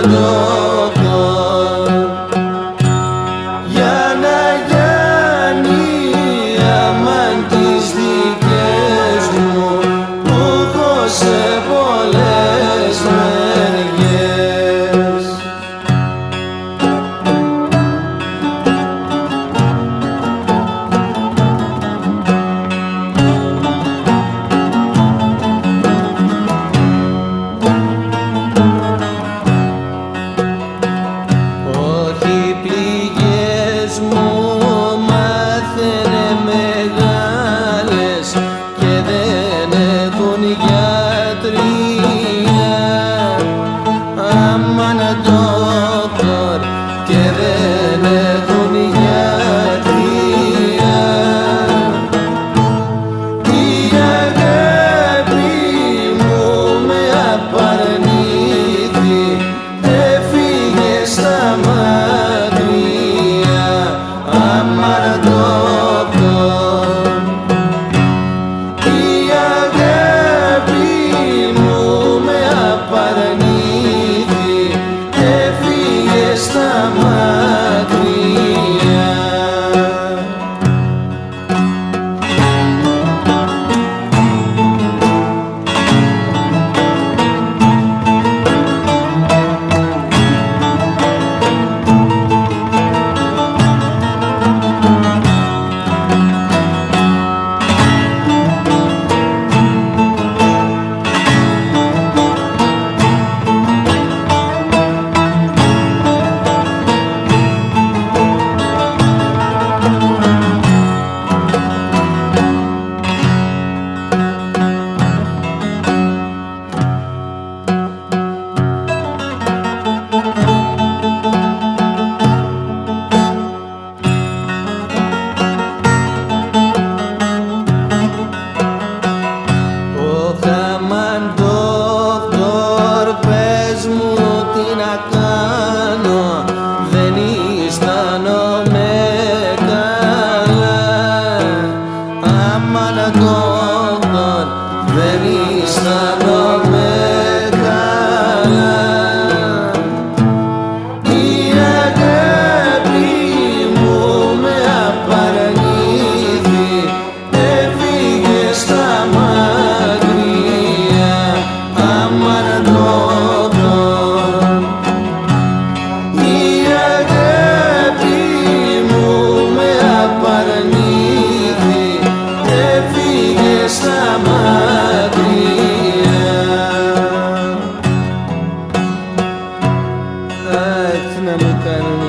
ντόκτορ για να γιάνει αμάν τις δικές μου που έχω σε πολλές μεριές. Όχι πληγές μου μάθαινε μεγάλες και δεν έχουν γιατρία. Αμάν ντόκτορ και δεν έχουν γιατρία. Η αγάπη μου με απαρνήθη, έφυγε στα μακριά. Αμάν ντόκτορ, η αγάπη μου με απαρνήθη, έφυγε στα μακριά. Αμάν ντόκτορ, πες μου τι να κάνω, δεν αισθάνομαι καλά. Αμάν ντόκτορ, δεν αισθάνομαι καλά. Η αγάπη μου με απαρνήθη, έφυγε στα μακριά. Αμάν ντόκτορ, η αγάπη μου με απαρνήθη, έφυγε στα μακριά. Αχ, να μου κάνουν